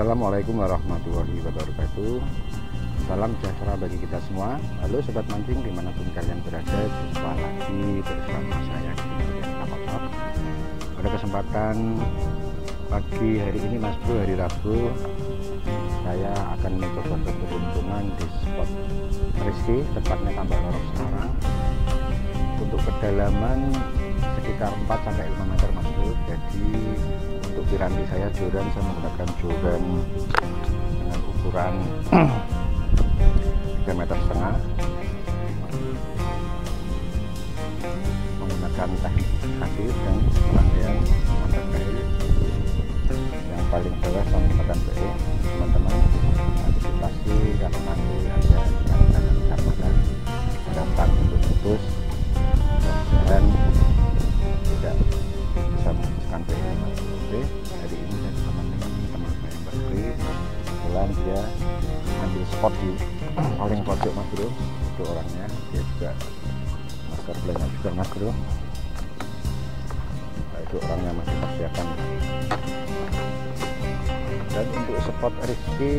Assalamualaikum warahmatullahi wabarakatuh. Salam sejahtera bagi kita semua. Halo sobat mancing dimanapun kalian berada, jumpa lagi bersama saya di Kemudian Kapal Top. Pada kesempatan pagi hari ini Mas Bro, hari Rabu, saya akan mencoba keberuntungan di spot Rizky, tepatnya Tambak Lorok sekarang, untuk kedalaman sekitar 4-5 meter Mas Bro. Jadi untuk piranti saya joran, saya menggunakan joran dengan ukuran 3,5 meter, menggunakan teknik kasih dan rangkaian mantap kail. Yang paling bawah saya menggunakan PE. Teman-teman antisipasi kalau nanti ada ikan-ikan besar-besar datang untuk putus dan tidak bisa memutuskan PE. Oke, hari ini saya bersama dengan teman saya Mbak Kri. Kebetulan dia ambil spot di paling pojok Mas Bro. Itu orangnya, dia juga masker belanya juga Mas Bro. Nah, itu orangnya masih persiapan. Dan untuk spot Rizky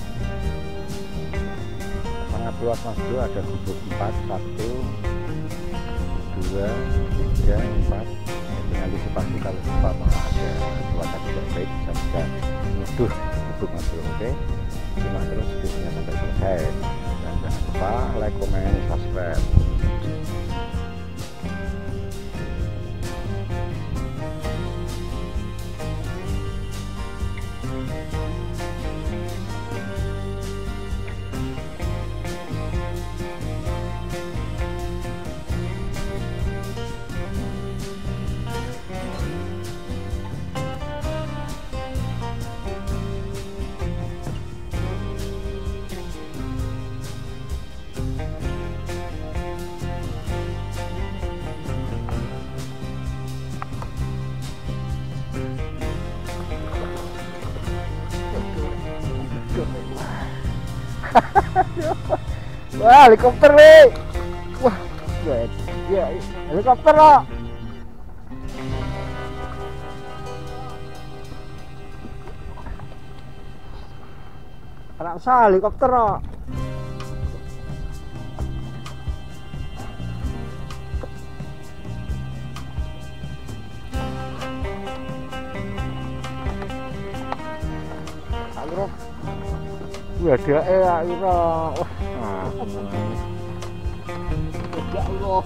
sangat luas Mas Bro, ada gubuk 4, 1, 2, 3, 4. Antisipasi kalau umpama ada cuaca tidak baik, saya bisa menuduh gubuk Mas Bro. Oke, simak terus videonya sampai selesai dan jangan lupa like, comment, subscribe. Wah, helikopter nih. Wah, ya, helikopter loh. Anak saya helikopter loh. Akhirnya ada akhirnya. Wah, ya Allah.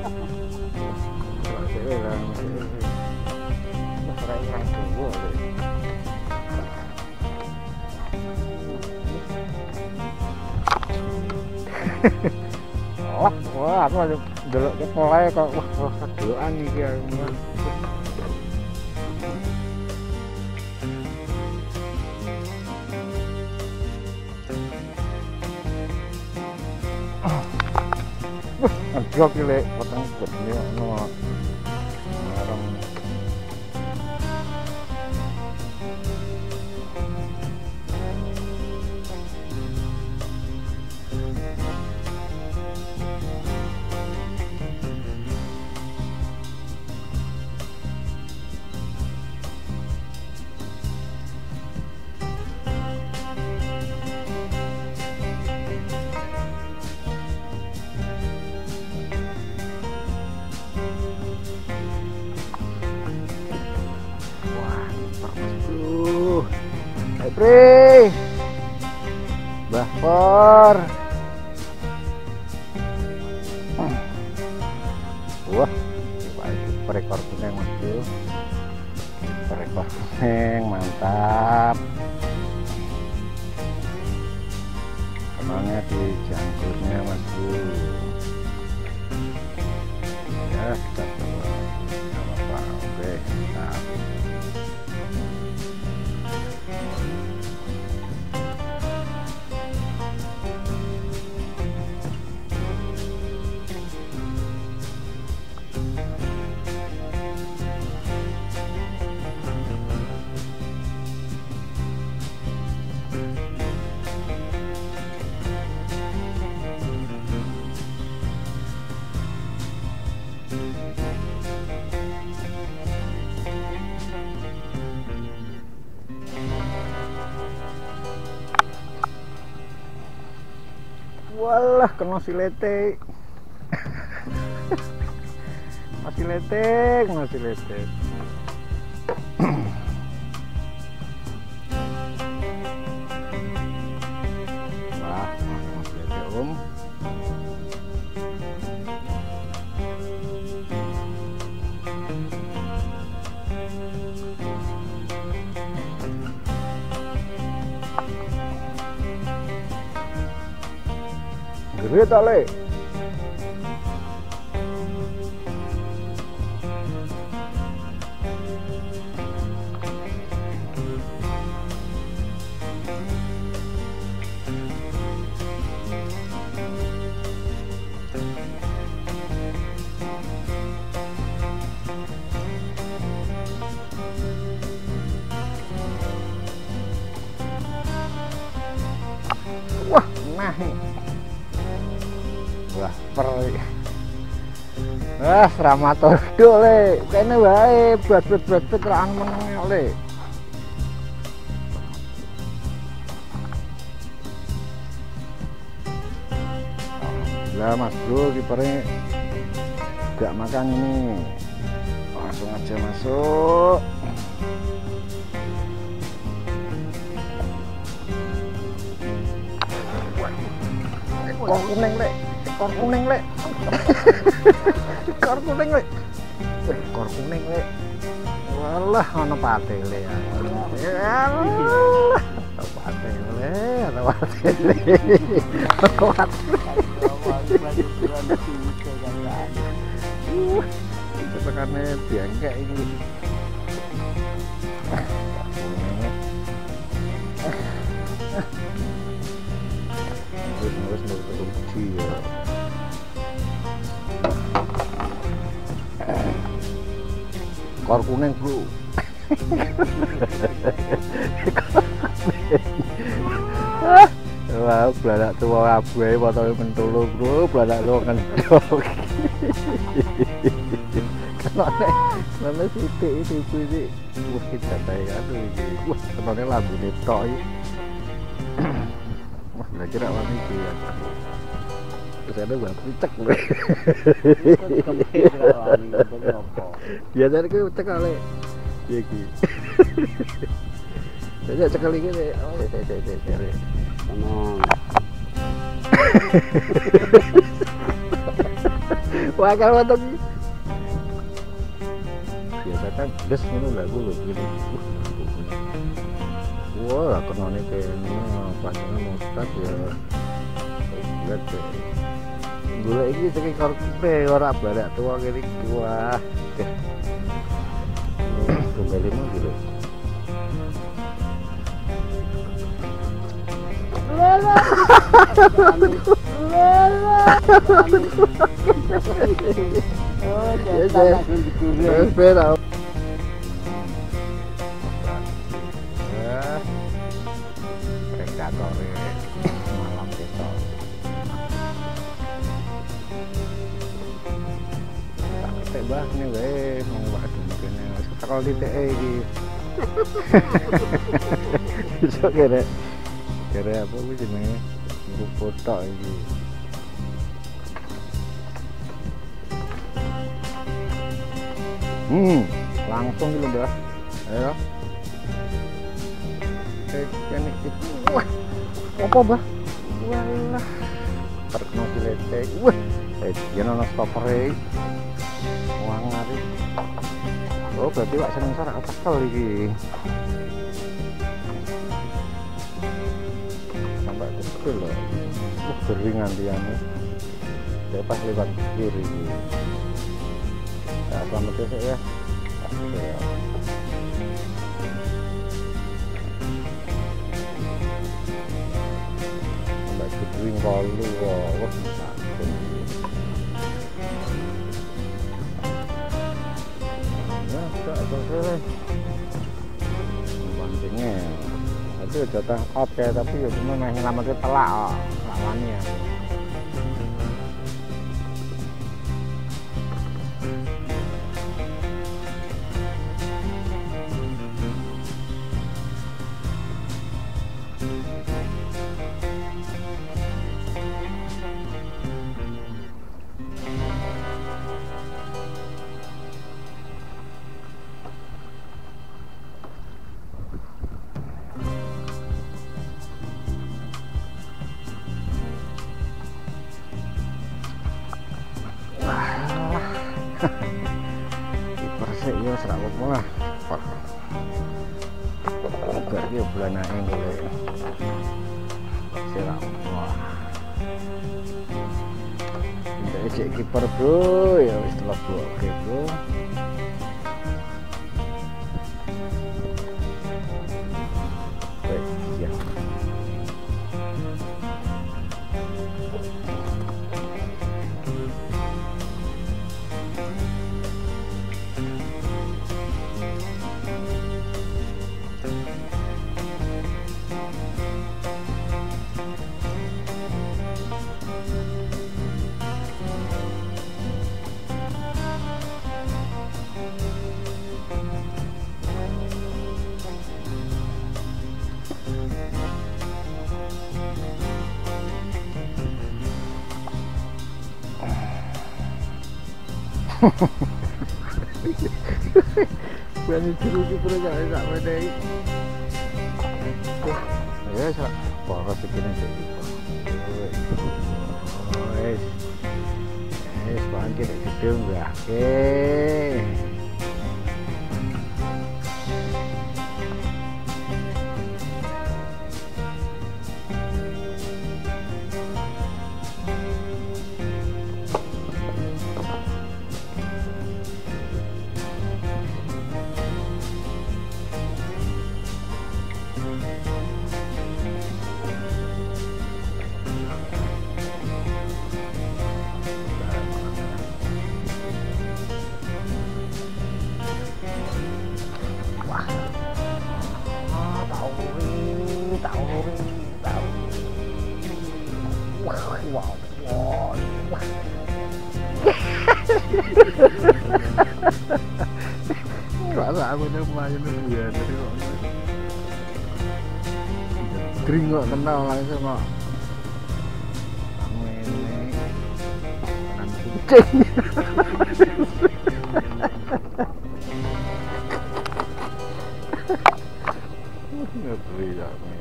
Wah, aku aja delok ke polahe kok wah kedoan iki aku. Ngejok iki lek potong gede ono. Marang. Pri, Mbah Por. Wah, perekor kuning Mas Bro. Perekor kuning mantap. Kemangnya di jangkurnya Mas Bro. Ya, kita coba. Enggak apa-apa. Oke, mantap. Wah, kena silete. Masih letek, masih letek. Wah, masih letek, Om. Gede tak, Le? Wah, nah. Wah, wah, Ramatordo, Le. Kene wae berat-berat terang meneng, Le. Lah, Mas Bro, kipernya gak makan ini. Langsung aja masuk. Ekor kuning, Le. Ekor kuning, Le. Ekor kuning, Le. Ekor kuning, Le. Walah, ana pate, Le. Walah, ana pate, Le. Ana pate, Le. Tekannya bengkek ini. Terus produksi ya. Ekor kuning, Bro. Wah, beladak tua abe potongnya mentulu, Bro. Beladak tua ngendok. Kenapa sitik itu sih? Wah, kita tanya aduh ini. Wah, kenapa lambune tok iki. Wah, nggak kira apa ini ya. Terus ada buat picek lho. Biasanya ku cek ale. Iya ki. Jadi cek lagi deh. Oh, cek. Tenang. Wah, kalau tuh biasa kan gas ngono lah gue gini. Wah, kenane kene pancene mustad ya. Lihat deh. Gula iki sing korpe ora balak tua kene iki. Wah. Tunggal 5 gitu. Lala. Oh, ya. Espera. Predator malam besok. Tak ketek bah nih weh, mau bahas mungkin setelah titik iki. Besok kira apa gue jenenge grup foto iki. Langsung dulu dah. Ayo. Ini itu. Wah. Apa, Bah? Walah. Terkena silete. Wah. Yen ana stopere. Wah ngari. Oh, berarti wak seneng sarak tekel iki. Sampai tekel lho. Wah, bering antiane. Dia pas lewat kiri iki. Selamat ya. Mbak Gedring kalu wah sakit. Ya, tak selesai. Pancingnya. Itu jatah out ya, tapi ya cuma main nyelamatin telak lawannya. kiper sih ya serak apa lah berarti bulan aing golek serak wah ini cek kiper bro ya wis telok bro oke bro ya berani dulu kiper gak medai ya sak poros begini jadi wes pancen gede enggak rasa aku nih main biar tadi kok kering kok kenal langsung kok ini nanti kucing ngeri ya ini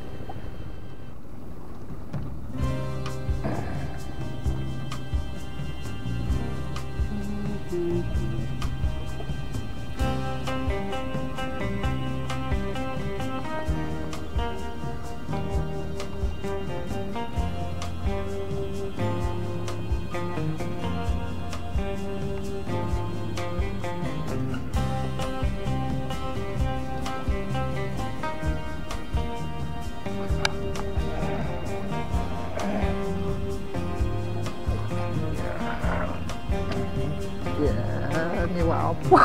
nyewa apa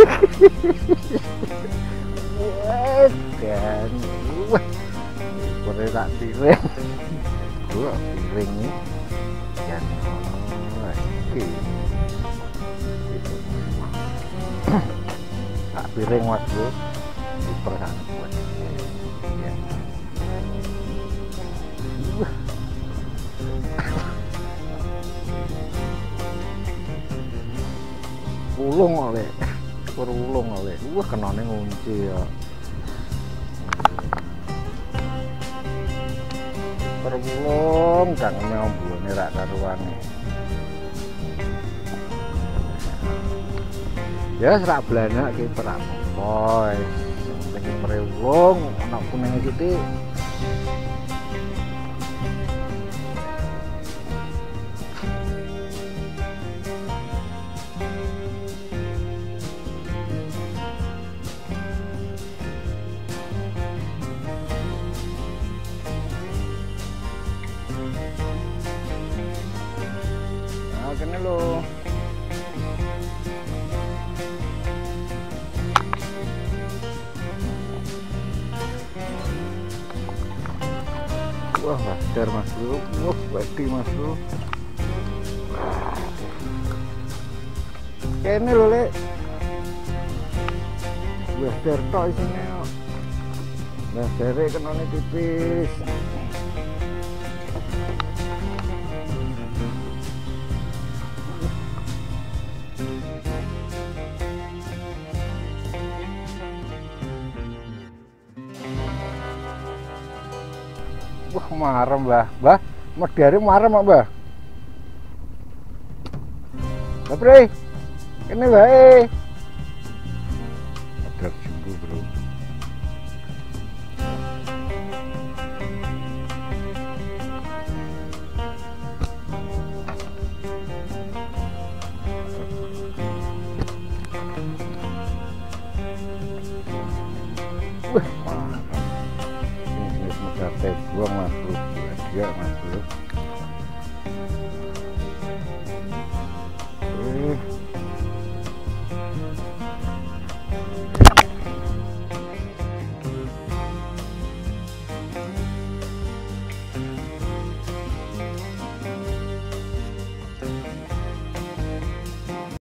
kan boleh tak piring gua piring nih dan tak piring mas bro di perasaan buat ya ulung oleh perulung oleh wah kenane ngunci ya perulung kang nyombone rak karuane ya serak blanak ki perampok sing penting merewung ana kuning sithik kene lho wah wajar mas bro wah wedi mas bro kene lho lek wajar tok isine kok wajare kenane tipis wah marem mbah medare marem mbah Babre Ini bae. Ada jumbo, bro. Wah, mantap. Ini jenis medate buang mas bro, dia mas bro.